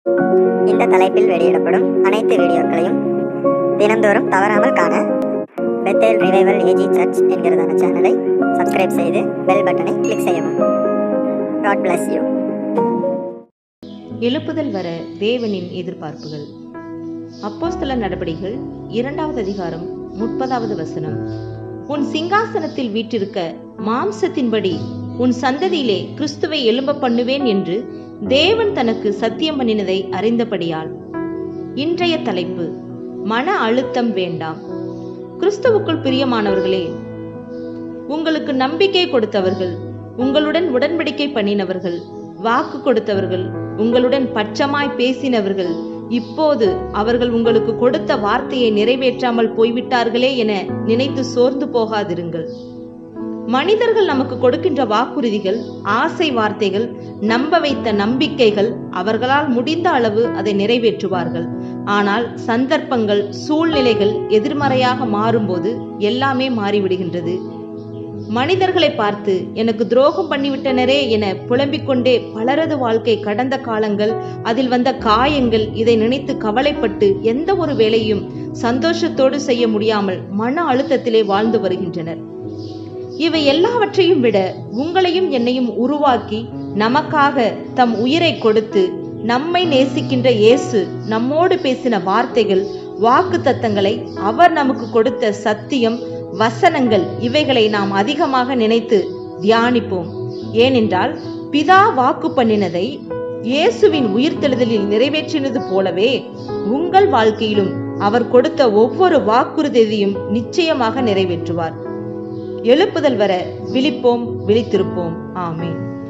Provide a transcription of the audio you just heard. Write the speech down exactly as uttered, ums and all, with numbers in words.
இந்த தலைப்பில் வெளியிடப்படும் அனைத்து வீடியோக்களையும் தினந்தோறும் தவறாமல் காண பெத்தேல் ரிவைவல் ஏஜி சர்ச் என்கிறதான சேனலை சப்ஸ்கிரைப் செய்து பெல் பட்டனை கிளிக் செய்யவும். God bless you. எழுப்புதல் வர தேவனின் எதிர்பார்ப்புகள். அப்போஸ்தலர் நடபடிகள் இரண்டாவது அதிகாரம் முப்பதாவது வசனம். உன் சிங்காசனத்தில் வீற்றிருக்க மாம்சத்தின்படி உன் சந்ததியிலே கிறிஸ்துவை எழும்ப பண்ணுவேன் என்று தேவன் தனக்கு சத்தியம் பண்ணினதை அறிந்தபடியால். இன்றைய தலைப்பு, மன அழுத்தம் வேண்டாம். கிறிஸ்துவுக்குள் பிரியமானவர்களே, உங்களுக்கு நம்பிக்கை கொடுத்தவர்கள், உங்களுடன் உடன்படிக்கை பண்ணினவர்கள், வாக்கு கொடுத்தவர்கள், உங்களுடன் பட்சமாய் பேசினவர்கள், இப்போது அவர்கள் உங்களுக்கு கொடுத்த வார்த்தையை நிறைவேற்றாமல் போய்விட்டார்களே என நினைத்து சோர்ந்து போகாதிருங்கள். மனிதர்கள் நமக்கு கொடுக்கின்ற வாக்குறுதிகள், ஆசை வார்த்தைகள், நம்ப வைத்த நம்பிக்கைகள், அவர்களால் முடிந்த அளவு அதை நிறைவேற்றுவார்கள். ஆனால் சந்தர்ப்பங்கள், சூழ்நிலைகள் எதிர்மறையாக மாறும்போது எல்லாமே மாறிவிடுகின்றது. மனிதர்களை பார்த்து எனக்கு துரோகம் பண்ணிவிட்டனரே என புலம்பிக் கொண்டே பலரது வாழ்க்கை, கடந்த காலங்கள், அதில் வந்த காயங்கள், இதை நினைத்து கவலைப்பட்டு எந்த ஒரு வேலையும் சந்தோஷத்தோடு செய்ய முடியாமல் மன அழுத்தத்திலே வாழ்ந்து வருகின்றனர். இவை எல்லாவற்றையும் விட உங்களையும் என்னையும் உருவாக்கி நமக்காக தம் உயிரை கொடுத்து நம்மை நேசிக்கின்ற இயேசு நம்மோடு பேசின வார்த்தைகள், வாக்கு தத்தங்களை, அவர் நமக்கு கொடுத்த சத்தியம், வசனங்கள், இவைகளை நாம் அதிகமாக நினைத்து தியானிப்போம். ஏனென்றால் பிதா வாக்கு பண்ணினதை இயேசுவின் உயிர்த்தெழுதலில் நிறைவேற்றினது போலவே உங்கள் வாழ்க்கையிலும் அவர் கொடுத்த ஒவ்வொரு வாக்குறுதியையும் நிச்சயமாக நிறைவேற்றுவார். எழுப்புதல் வர விழிப்போம், விழித்திருப்போம். ஆமென்.